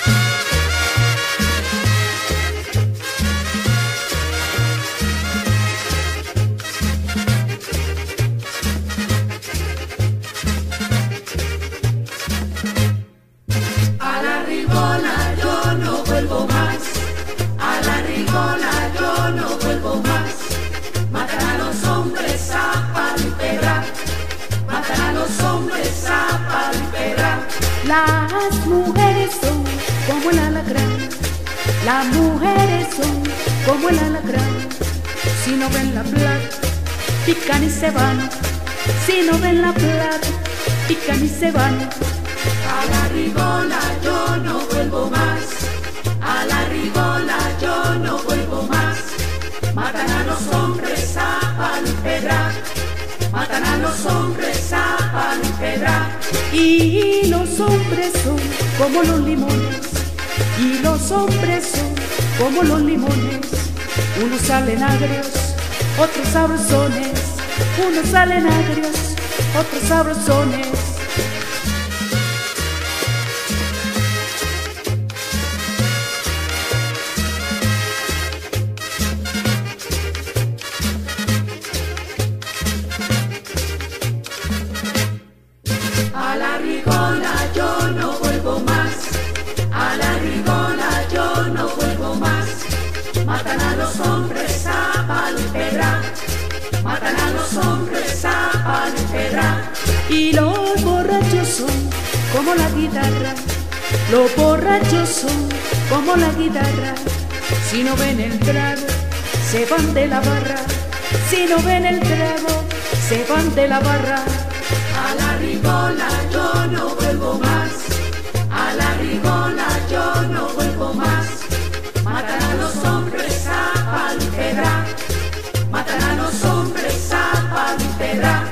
Las mujeres son como el alacrán, las mujeres son como el alacrán. Si no ven la plata, pican y se van. Si no ven la plata, pican y se van. A la rigola yo no vuelvo más, a la rigola yo no vuelvo más. Matan a los hombres a palo y pedra, matan a los hombres a palo y pedra. Y los hombres son como los limones, y los hombres son como los limones. Unos salen agrios, otros sabrosones, unos salen agrios, otros sabrosones. A la rigola yo no vuelvo más, a la rigola yo no vuelvo más. Matan a los hombres a palo y pedra, matan a los hombres a palo y pedra. Y los borrachos son como la guitarra, los borrachos son como la guitarra. Si no ven el trago, se van de la barra. Si no ven el trago, se van de la barra. A la rigola yo no vuelvo más, a la rigola yo no vuelvo más. Matan a los hombres a palo y pedra, matan a los hombres a palo y pedra.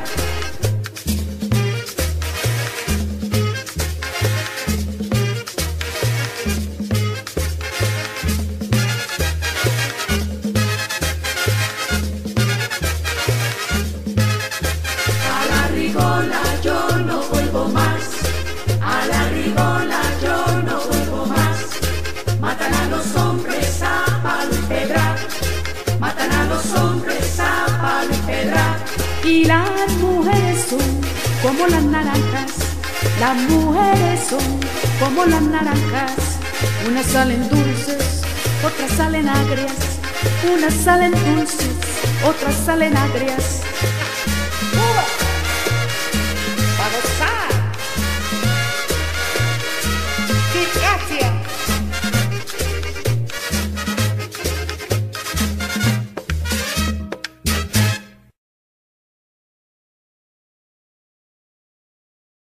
A la rigola yo no vuelvo más, a la rigola yo no vuelvo más. Matan a los hombres a palo y pedra, matan a los hombres a palo y pedra. Y las mujeres son como las naranjas, las mujeres son como las naranjas. Unas salen dulces, otras salen agrias, unas salen dulces, otras salen agrias. ¡Uva! ¡Para gozar! ¡Eficacia!